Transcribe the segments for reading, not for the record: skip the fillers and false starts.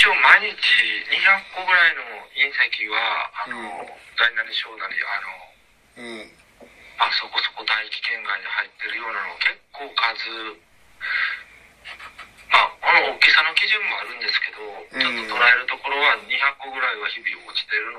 応毎日200個ぐらいの隕石は、大なり小なり、そこそこ大気圏外に入ってるようなの結構数、この大きさの基準もあるんですけど、ちょっと捉えるところは200個ぐらいは日々落ちてるの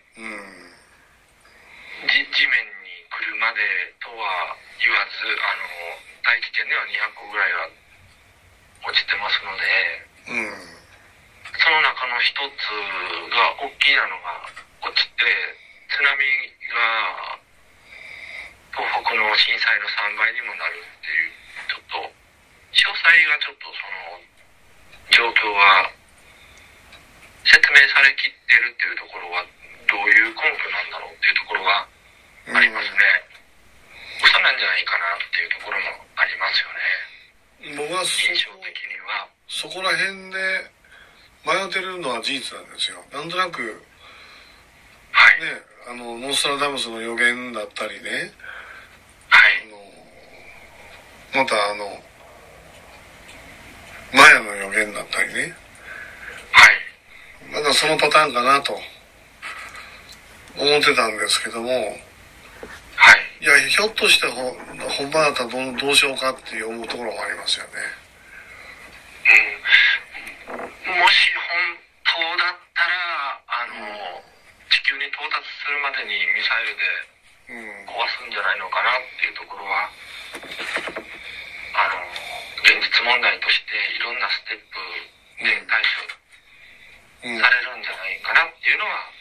で、地面に来るまでとは言わず、大気圏では200個ぐらいは落ちてますので、その中の一つが大きなのが落ちて、津波が東北の震災の3倍にもなるっていう、ちょっと詳細がちょっとその状況は説明されきってるっていうところはどういう根拠なんだろうっていうところがありますね。嘘なんじゃないかなっていうところもありますよね。 僕は印象的にはそこら辺で迷ってるのは事実なんですよ。なんとなく、ノーストラダムスの予言だったりね、またマヤの予言だったりね、まだそのパターンかなと思ってたんですけども、いや、ひょっとして本場だったらどうしようかって思うところもありますよね。 もし本当だったら、地球に到達するまでにミサイルで壊すんじゃないのかなっていうところは、現実問題としていろんなステップで対処されるんじゃないかなっていうのは、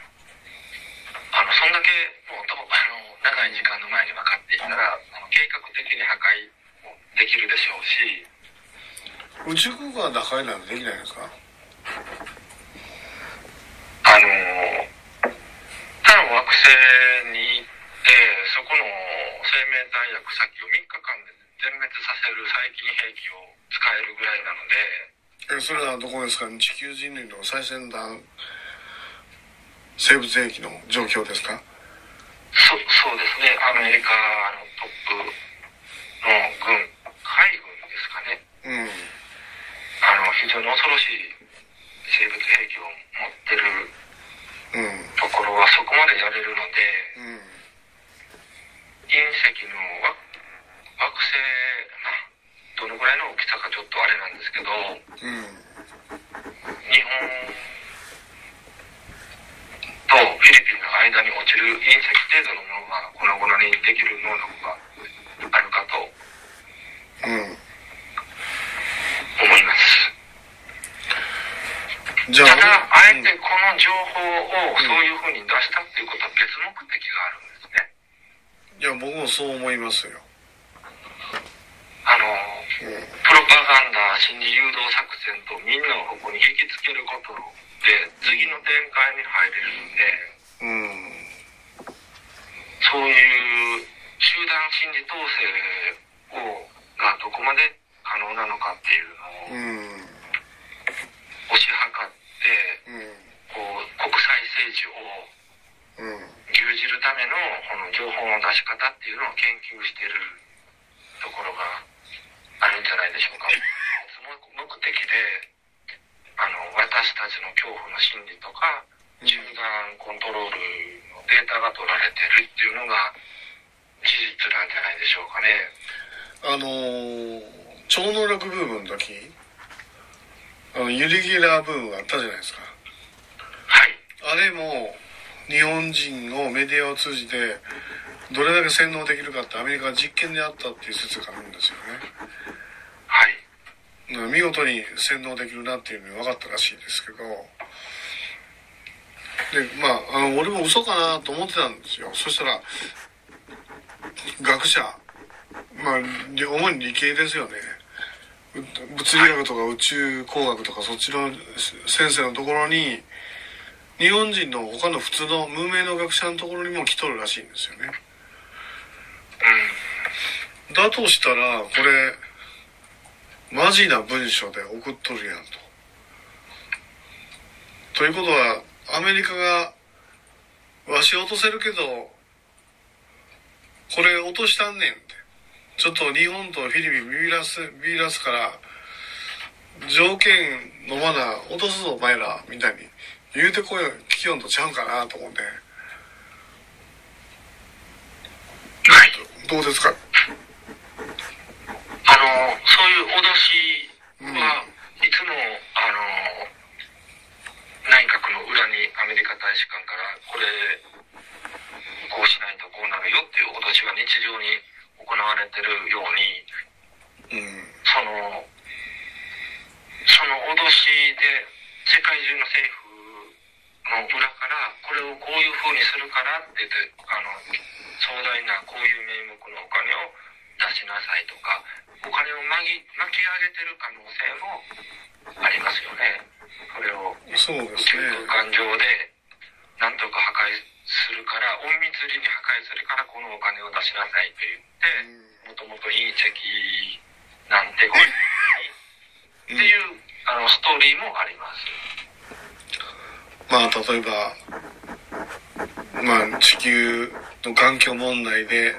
そんだけもう長い時間の前に分かっていたら、計画的に破壊もできるでしょうし。 宇宙空間打開なんてできないんですか？ 他の惑星に行って、そこの生命体や草木を3日間で全滅させる細菌兵器を使えるぐらいなので。 それはどこですか？地球人類の最先端生物兵器の状況ですか？ そうですね。アメリカのトップの海軍ですかね。非常に恐ろしい生物兵器を持ってるところはそこまでやれるので、隕石の惑星どのぐらいの大きさかちょっとあれなんですけど、日本とフィリピンの間に落ちる隕石程度のものが粉々にできる能力があるかと思います。ただ、あえてこの情報をそういうふうに出したっていうことは別目的があるんですね。 いや、僕もそう思いますよ。 プロパガンダ、心理誘導作戦とみんなをここに引きつけることで次の展開に入れるんで、そういう集団心理統制がどこまで可能なのかっていうのを推し量って、国際政治を牛耳るためのこの情報の出し方っていうのを研究しているところがあるんじゃないでしょうか。目的で私たちの恐怖の心理とか集団コントロールのデータが取られてるっていうのが事実なんじゃないでしょうかね。 超能力ブームの時ユリ・ゲラーブームがあったじゃないですか。あれも日本人をメディアを通じてどれだけ洗脳できるかってアメリカが実験であったっていう説があるんですよね。見事に洗脳できるなっていうのが分かったらしいですけど、で俺も嘘かなと思ってたんですよ。そしたら学者、主に理系ですよね、物理学とか宇宙工学とかそっちの先生のところに日本人の他の普通の無名の学者のところにも来とるらしいんですよね。だとしたらこれマジな文章で送っとるやんということはアメリカがわし落とせるけどこれ落としたんねんって、ちょっと日本とフィリピンビビらすから条件飲まな落とすぞお前らみたいに言うてこい聞きよんとちゃうかなと思って。 はい。 どうですか？ そういう脅しはいつも、内閣の裏にアメリカ大使館からこれこうしないとこうなるよっていう脅しが日常に行われてるように、その脅しで世界中の政府の裏からこれをこういうふうにするからって言って壮大なこういう名目のお金を出しなさいとかお金を巻き上げてる可能性もありますよね。それを宇宙空間上でなんとか破壊するから隠密裏に破壊するからこのお金を出しなさいと言ってもともと隕石なんてこれっていうストーリーもあります。 まあ例えば地球の環境問題で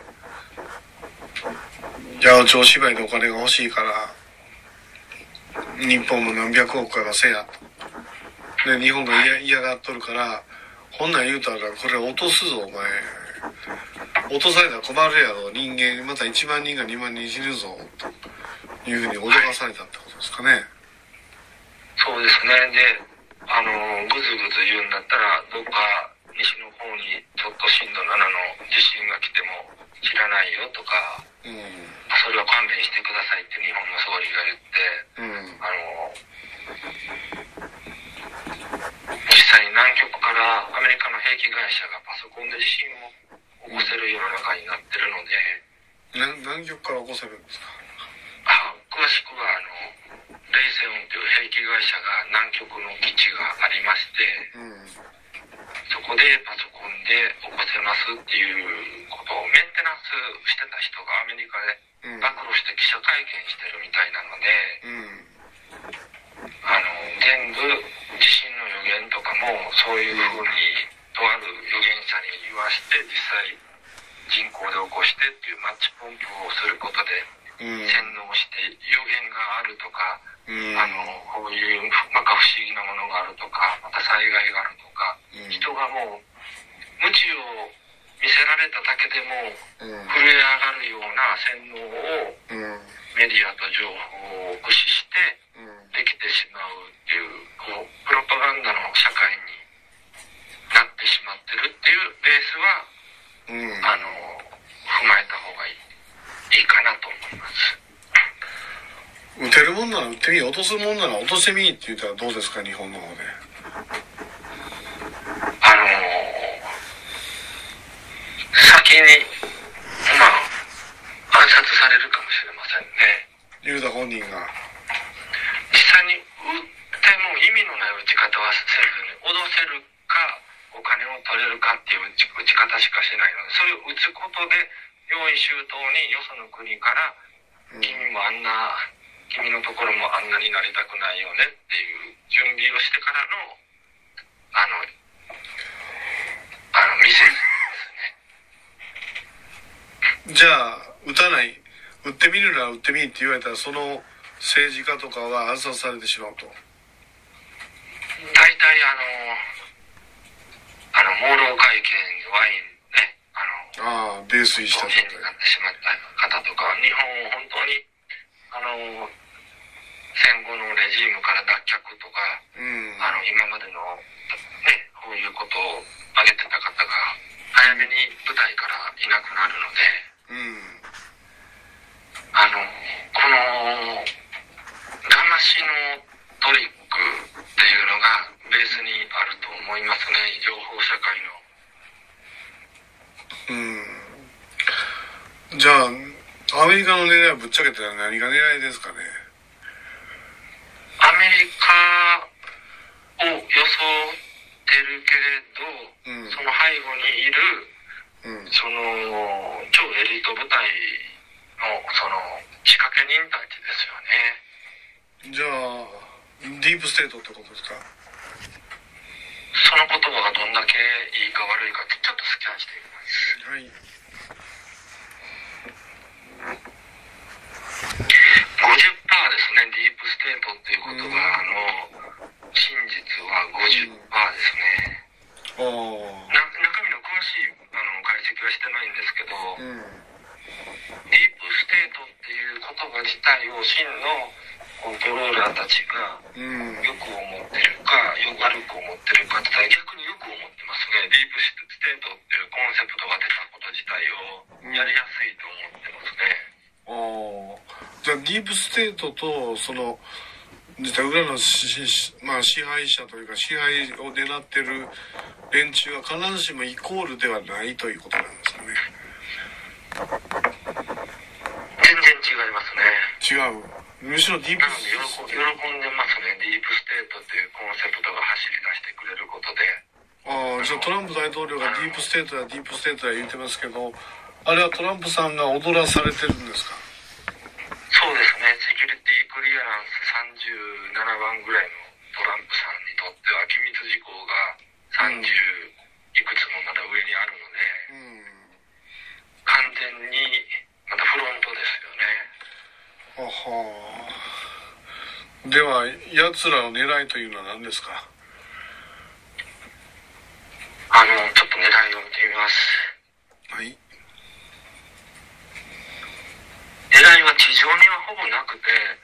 八百長芝居でお金が欲しいから日本も何百億か出せやと。で日本が嫌がっとるからこんなん言うたらこれ落とすぞお前。落とされたら困るやろ。人間また1万人が2万人死ぬぞというふうに脅かされたってことですかね。 そうですね。でぐずぐず言うんだったらどっか西の方にちょっと震度7の地震が来ても知らないよとか、それは勘弁してくださいって日本の総理が言って、実際に南極からアメリカの兵器会社がパソコンで地震を起こせる世の中になってるので、 南極から起こせるんですか？ 詳しくはレイセオンという兵器会社が南極の基地がありまして、そこでパソコンで起こせますっていうことをメンテナンスしてた人がアメリカで暴露して記者会見してるみたいなので、全部地震の予言とかもそういうふうにとある預言者に言わして実際人工で起こしてっていうマッチポンプをすることで洗脳して予言があるとか、こういう摩訶不思議なものがあるとかまた災害があるとか、人がもう無知を見せられただけでも震え上がるような洗脳をメディアと情報を駆使してできてしまうっていうプロパガンダの社会になってしまってるっていうベースは、踏まえた方がいいかなと思います。 撃てるもんなら撃ってみ、落とすもんなら落としてみって言ったらどうですか、日本の方で。 先に暗殺されるかもしれませんね。 ユーダ本人が実際に撃っても意味のない撃ち方はせずに脅せるかお金を取れるかっていう撃ち方しかしないので、それを撃つことで用意周到によその国から君のところもあんなになりたくないよねっていう準備をしてからの見せですね。 じゃあ撃たない、撃ってみるなら撃ってみって言われたらその政治家とかは暗殺されてしまうと。 大体盲導会見ワインね、 泥酔した人になってしまった方とか、日本を本当に戦後のレジームから脱却とか、今までのねこういうことを挙げてた方が早めに舞台からいなくなるので、この騙しのトリックっていうのがベースにあると思いますね、情報社会の。 じゃあアメリカの狙いはぶっちゃけて何が狙いですかね。 アメリカを装ってるけれど、その背後にいる、その超エリート部隊のその仕掛け人たちですよね。 じゃあディープステートってことですか。 その言葉がどんだけいいか悪いかちょっとスキャンしていきます。 はい。 50%ですね、ディープスステートっていう言葉の真実は 50% ですね。中身の詳しい解析はしてないんですけど、ディープステートっていう言葉自体を真のコントローラーたちがよく思ってるか悪く思ってるかって言ったら逆によく思ってますね。ディープステートっていうコンセプトが出たこと自体をやりやすいと思ってますね。 じゃあディープステートとその実は裏のまあ、支配者というか支配を狙ってる連中は必ずしもイコールではないということなんですかね。 全然違いますね。 違う。むしろディープなので喜んでますね。ディープステートっていうコンセプトが走り出してくれることで。 じゃあトランプ大統領がディープステートやディープステートや言ってますけど、あれはトランプさんが踊らされてるんですか？ そうですね。セキュリティクリアランス37番ぐらいのトランプさんにとっては機密事項が30いくつもまだ上にあるので、完全にまたフロントですよね。では奴らの狙いというのは何ですか？ ちょっと狙いを見てみます。 はい。 狙いは地上にはほぼなくて、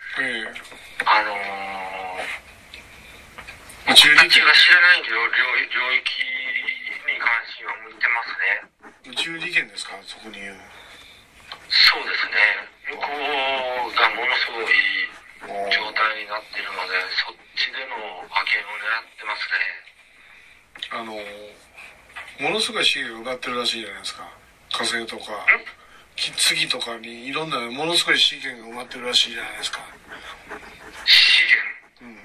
僕たちが知らない領域に関心を向いてますね。 宇宙利権ですか、そこに言う。 そうですね。向こうがものすごい状態になっているので、そっちでの覇権を狙ってますね。ものすごい資源を奪ってるらしいじゃないですか。火星とか月とかにいろんなものすごい資源が埋まってるらしいじゃないですか。 資源、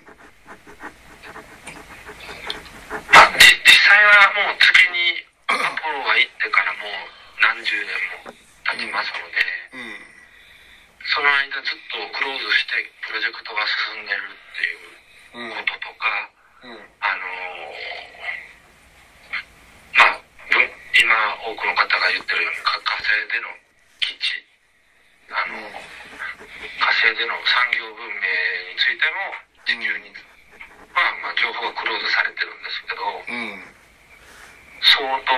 実際はもう月にアポロが行ってからもう何十年も経ちますので、その間ずっとクローズしてプロジェクトが進んでるっていうこととか、今多くの方が言ってるように火星での基地、火星での産業文明についても地球に情報がクローズされてるんですけど、相当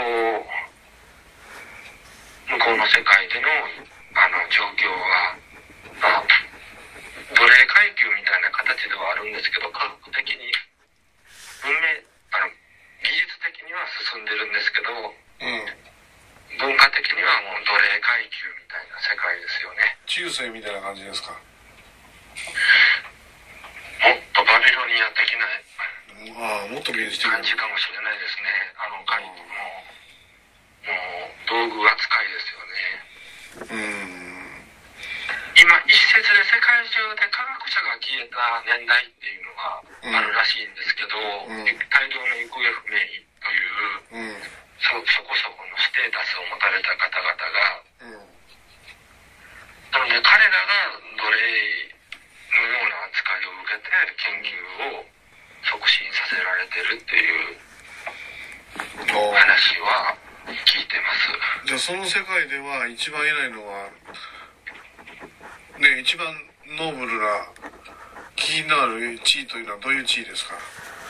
向こうの世界での状況は奴隷階級みたいな形ではあるんですけど、科学的に技術的には進んでるんですけど、文化的にはもう奴隷階級みたいな世界ですよね。 中世みたいな感じですか？もっとバビロニア的なもっと現実的な感じかもしれないですね。もう道具扱いですよね。今一説で世界中で科学者が消えた年代っていうのがあるらしいんですけど、大量の行方不明という、そこそこのステータスを持たれた方々が、なので彼らが奴隷のような扱いを受けて研究を促進させられてるっていう話は聞いてます。 じゃあその世界では一番偉いのはね、一番ノーブルな気になる地位というのはどういう地位ですか？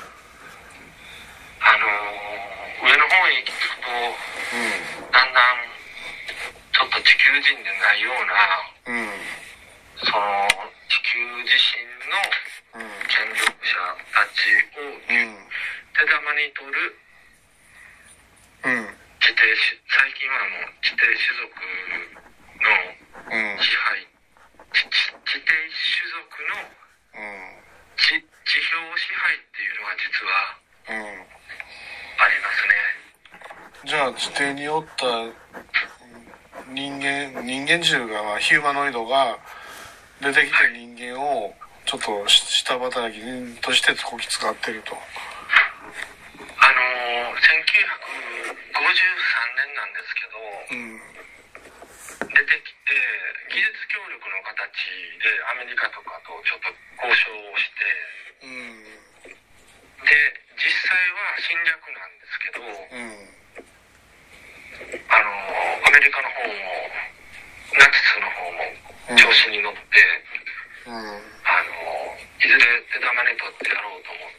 上の方へ行くと、だんだんちょっと地球人でないような、その地球自身の権力者たちを手玉に取る、最近はもう地底種族の支配、地底種族の地表支配っていうのが実はありますね。 じゃあ地底におった人間中がヒューマノイドが出てきて人間をちょっと下働きとしてこき使ってると。 1953年なんですけど、出てきて技術協力の形でアメリカとかとちょっと交渉をして、で実際は侵略なんですけど、アメリカの方もナチスの方も調子に乗って、 ずれ手玉に取ってやろうと思って、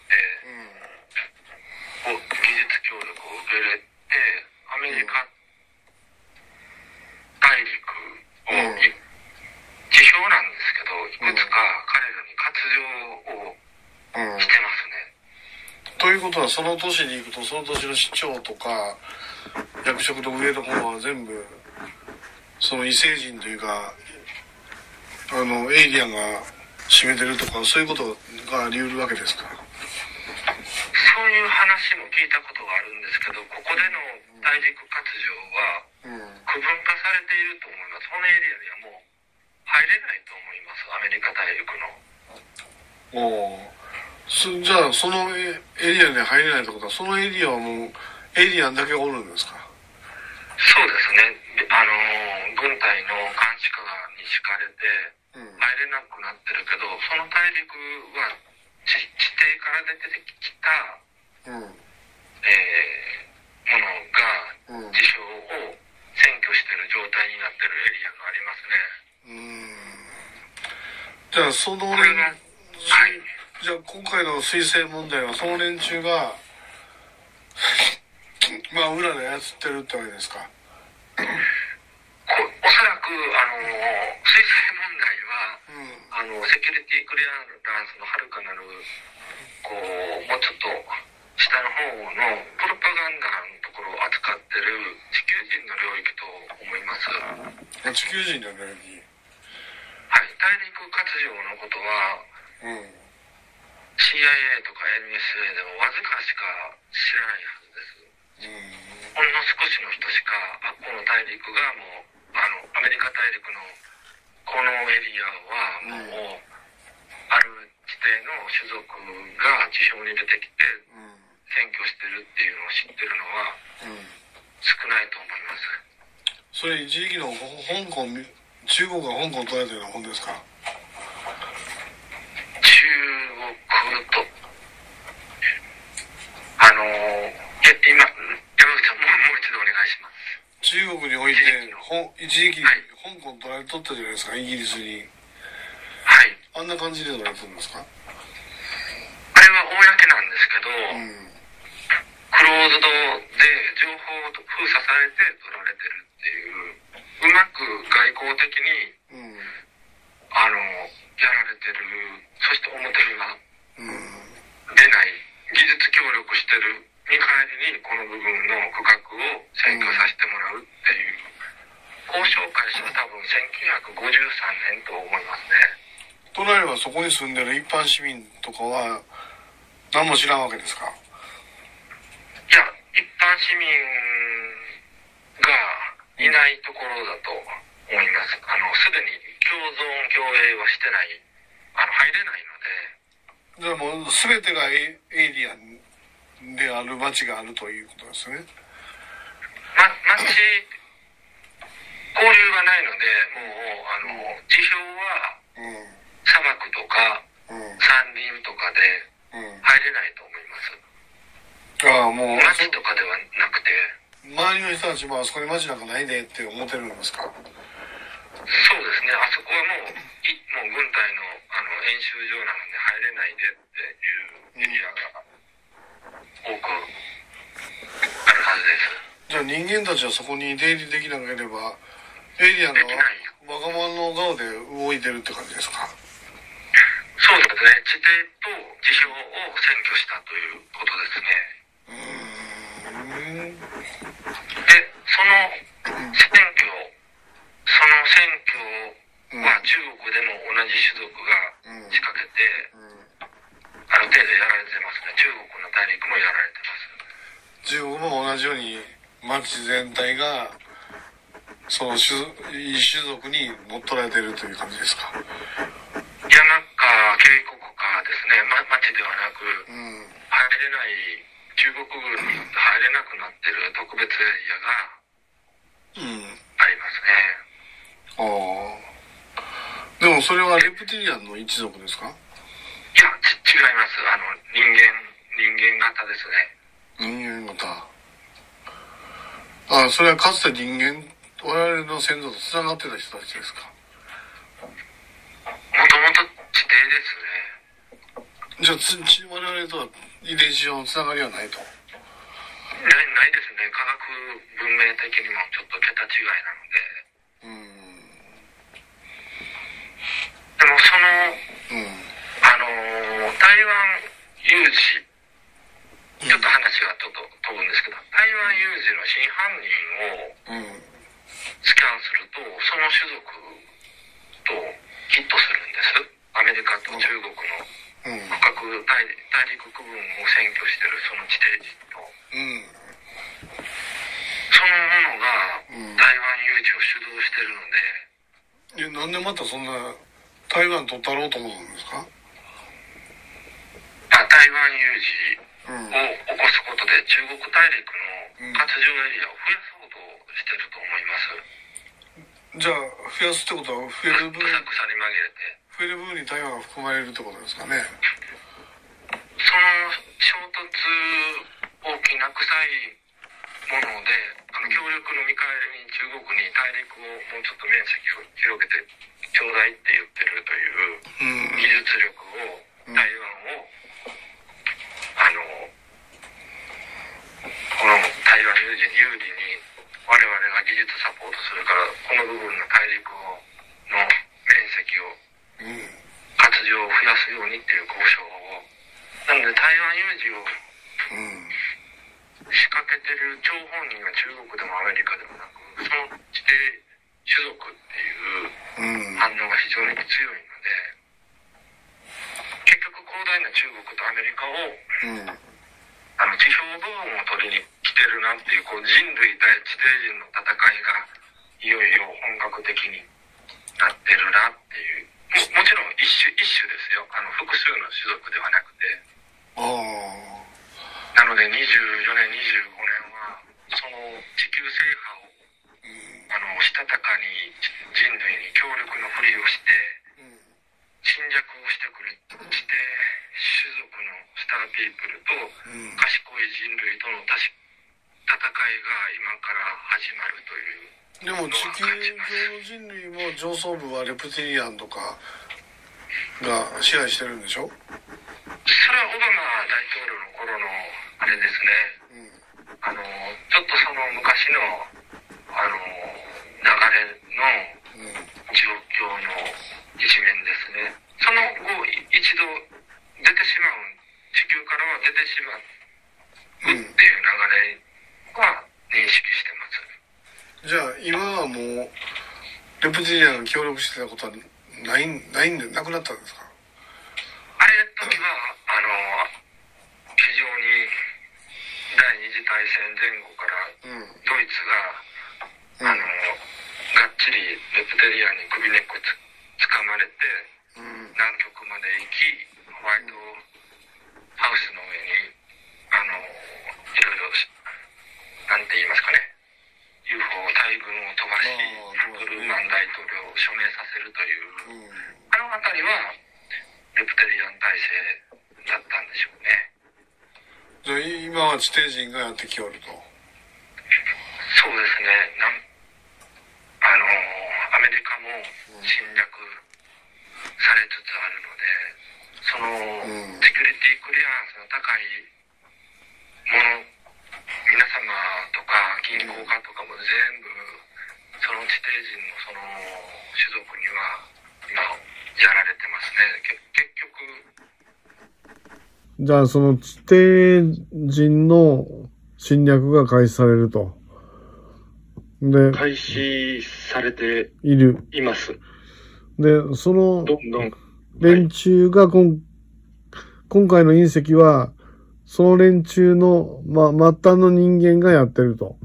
技術協力を受け入れて、アメリカ大陸を、地表なんですけど、いくつか彼らに活用をしてますね。 ということは、その都市に行くと、その都市の市長とか役職の上の方は全部その異星人というかエイリアンが占めてるとか、そういうことがあり得るわけですか？ そういう話も聞いたことがあるんですけど、ここでの大陸活用は区分化されていると思います。そのエリアにはもう入れないと思います、アメリカ大陸の。 じゃあそのエリアに入れないってことは、そのエリアはもうエイリアンだけがおるんですか？ そうですね。軍隊の監視下に敷かれて入れなくなってるけど、その大陸は地底から出てきた、ものが地表を占拠している状態になっているエリアがありますね。 じゃあそのじゃあ今回の水星問題はその連中がまあ裏で操ってるってわけですか？ おそらく水星問題は、セキュリティクリアランスのはるかなるもうちょっと下の方のプロパガンダのところを扱ってる地球人の領域と思います。 地球人の領域。 はい、大陸活用のことは、CIA とか NSA でもわずかしか知らないはずです。ほんの少しの人しか、この大陸がもうアメリカ大陸のこのエリアはもう、ある地底の種族が地表に出てきて占拠してるっていうのを知ってるのは少ないと思います。 それ一時期の中国が香港を取られたようなもんですか？ 中国と今山口さんもう一度お願いします。 中国において一時期、香港取られとったじゃないですか、イギリスに。 はい。 あんな感じで取られてるんですか？ あれは公なんですけど、クローズドで情報を封鎖されて取られてるっていう、うまく外交的に、やられてる。そして表には出ない、技術協力してる見返りにこの部分の区画を占拠させてもらうっていう、交渉開始は多分1953年と思いますね。 となればそこに住んでる一般市民とかは何も知らんわけですか？ いや、一般市民がいないところだと思います。すでに共存共栄はしてない、入れないので。 じゃあもう全てがエイリアンである町があるということですね。 町交流がないので、もう地表は砂漠とか山林とかで入れないと思います。 もう町とかではなくて、 周りの人たちもあそこに町なんかないでって思ってるんですか？ そうですね。あそこはもう軍隊の演習場なので入れないでっていうエリアが多くあるはずです。 じゃあ人間たちはそこに出入りできなければエイリアンのわがままの顔で動いてるって感じですか？ そうですね。地底と地表を占拠したということですね。で、その選挙は中国でも同じ種族が仕掛けて、ある程度やられてますね。中国の大陸もやられてます。 中国も同じように町全体がその種族に乗っ取られているという感じですか？ 山か渓谷かですね、町ではなく、入れない、中国軍に入れなくなっている特別エリアがありますね。 でもそれはレプティリアンの一族ですか？ いや、違います。人間型ですね。 人間型。それはかつて我々の先祖とつながってた人たちですか？ もともと地底ですね。 じゃあ我々とは遺伝子上のつながりはないと。 ないですね。科学文明的にもちょっと桁違いなので。でも台湾有事、ちょっと話がちょっと飛ぶんですけど、台湾有事の真犯人をスキャンすると、その種族とヒットするんです。アメリカと中国の深く大陸区分を占拠しているその地底人と、そのものが台湾有事を主導しているので。 なんでまたそんな台湾取ったろうと思うんですか？ 台湾有事を起こすことで中国大陸の活動エリアを増やそうとしていると思います。 じゃあ増やすってことは増える分に台湾が含まれるってことですかね。 その衝突をきな臭いもので、協力の見返りに中国に大陸をもうちょっと面積を広げてちょうだいって言ってるという技術力を、台湾をこの台湾有事に有利に我々が技術サポートするから、この部分の大陸の面積を活用を増やすようにっていう交渉を、なので台湾有事を仕掛けてる張本人は中国でもアメリカでもなく、その地底種族っていう反応が非常に強いので、結局広大な中国とアメリカを地表部分を取りに来てるなっていう、人類対地底人の戦いがいよいよ本格的になってるなっていう。もちろん一種ですよ。複数の種族ではなくて。なので24年、25年はその地球制覇をしたたかに人類に協力のふりをして侵略をしてくる地底種族のスターピープルと賢い人類との戦いが今から始まるという。 でも地球上の人類も上層部はレプティリアンとかが支配してるんでしょ？ それはオバマ大統領の頃のあれですね。ちょっとその昔の流れの状況の一面ですね。その後一度出てしまう、地球からは出てしまうっていう流れは認識してます。 じゃあ今はもうレプティリアンが協力してたことはないんでなくなったんですか？ あれ時は非常に第二次大戦前後からドイツが、がっちりレプテリアンに首根っこつかまれて、南極まで行き、ホワイトハウスの上にいろいろなんて言いますかね、UFO 大軍を飛ばし、トルーマン大統領を署名させるという、あの辺りはレプテリアン体制だったんでしょうね。 じゃあ今は地底人がやってきおると。 そうですね。アメリカも侵略されつつあるので、そのセキュリティクリアンスの高いもの、皆様とか銀行家とかも全部その地底人のその種族には今やられてますね。結局。 じゃあその地底人の侵略が開始されると。で、 開始されています。 で、そのどんどん連中が今回の隕石はその連中の末端の人間がやってると。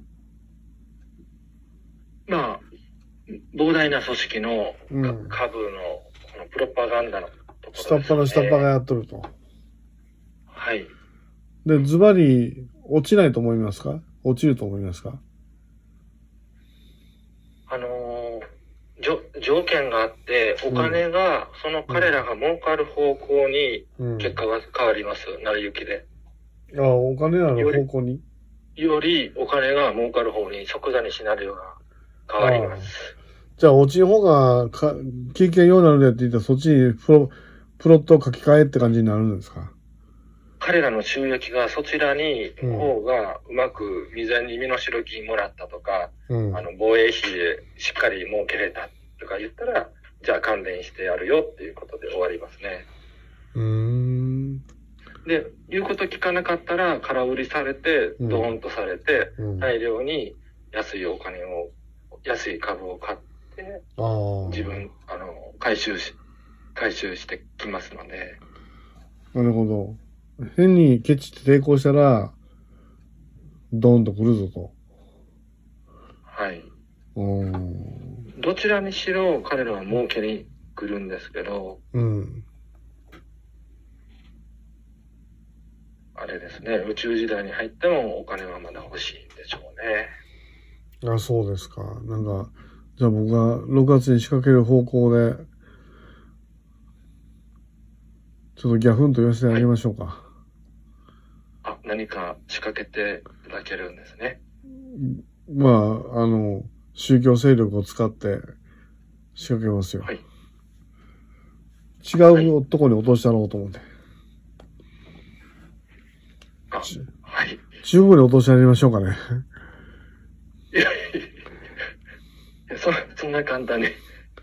まあ膨大な組織の下部のこのプロパガンダのところですね。 下っ端がやっとると。 はい。 で、ズバリ落ちないと思いますか？落ちると思いますか？ 条件があって、お金が、その彼らが儲かる方向に結果が変わります。成り行きで。 お金なる方向によりお金が儲かる方に即座にシナリオが変わります。 じゃあ落ちる方が経験ようになるねって言ったらそっちにプロットを書き換えって感じになるんですか？ 彼らの収益がそちらに、方がうまく未然に身代金もらったとか、防衛費でしっかり儲けれたとか言ったら、じゃあ関連してやるよっていうことで終わりますね。で、言うこと聞かなかったら空売りされて、ドーンとされて、大量に安い株を買って、自分、回収してきますので。 なるほど。変にケチって抵抗したら、ドーンと来るぞと。 はい。どちらにしろ彼らは儲けに来るんですけど、あれですね、宇宙時代に入ってもお金はまだ欲しいんでしょうね。 あ、そうですか。なんか、じゃあ僕が6月に仕掛ける方向で、ちょっとギャフンと寄せてあげましょうか。 何か仕掛けていただけるんですね。 まあ、宗教勢力を使って仕掛けますよ。違うとこに落としたろうと思って。中国に落としてやりましょうかね。 いやそんな簡単に、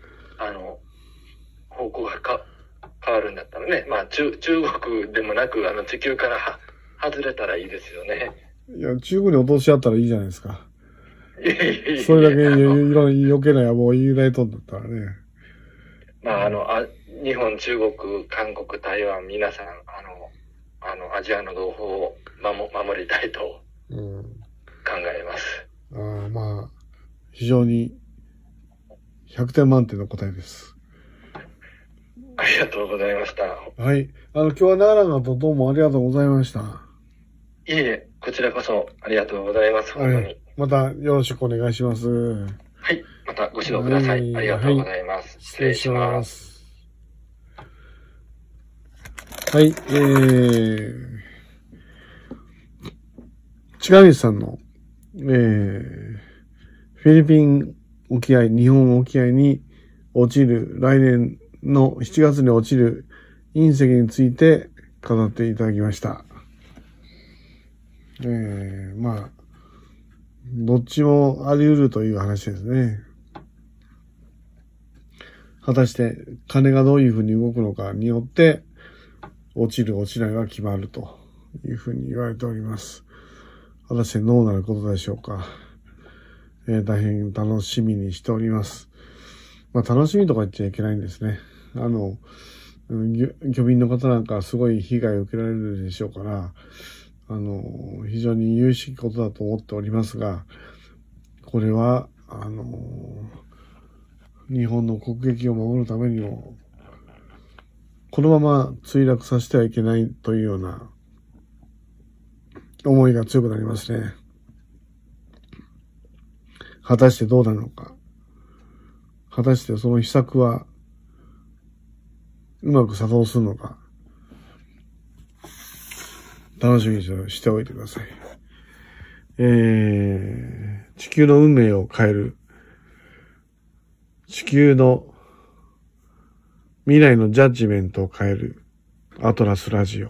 方向が変わるんだったらね。まあ、中国でもなく、地球から外れたらいいですよね。 いや、中国に落とし合ったらいいじゃないですか。それだけいろんな余計な野望を言いないとんだったらね。 まあ、日本、中国、韓国、台湾、皆さん、アジアの同胞を守りたいと考えます。 まあ、非常に100点満点の答えです。 ありがとうございました。 はい。今日は長々とどうもありがとうございました。 いえ、こちらこそありがとうございます。本当に。 またよろしくお願いします。 はい。またご指導ください。ありがとうございます。 失礼します。はい。近道さんの、フィリピン沖合、日本沖合に落ちる、来年の7月に落ちる隕石について語っていただきました。まあ、どっちもあり得るという話ですね。果たして金がどういうふうに動くのかによって落ちる落ちないは決まるというふうに言われております。果たしてどうなることでしょうか。大変楽しみにしております。まあ楽しみとか言っちゃいけないんですね。漁民の方なんかすごい被害を受けられるでしょうから、非常に有識ことだと思っておりますが、これは、日本の国益を守るためにも、このまま墜落させてはいけないというような思いが強くなりますね。果たしてどうなるのか。果たしてその秘策はうまく作動するのか。楽しみにしておいてください。地球の運命を変える。地球の未来のジャッジメントを変える。アトラスラジオ。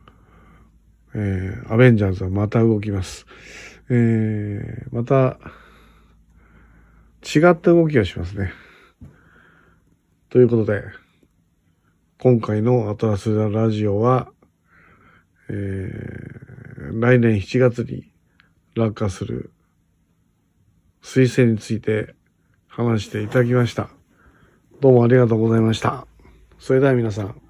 アベンジャーズはまた動きます。また、違った動きをしますね。ということで、今回のアトラスラジオは、来年7月に落下する彗星について話していただきました。どうもありがとうございました。それでは皆さん、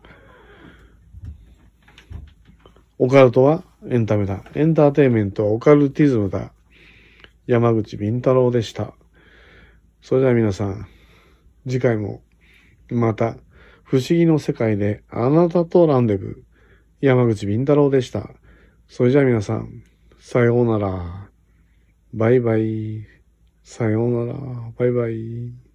オカルトはエンタメだ。エンターテインメントはオカルティズムだ。山口敏太郎でした。それでは皆さん、次回もまた不思議の世界であなたとランデブー。山口敏太郎でした。それじゃあ皆さん、さようなら。バイバイ。さようなら。バイバイ。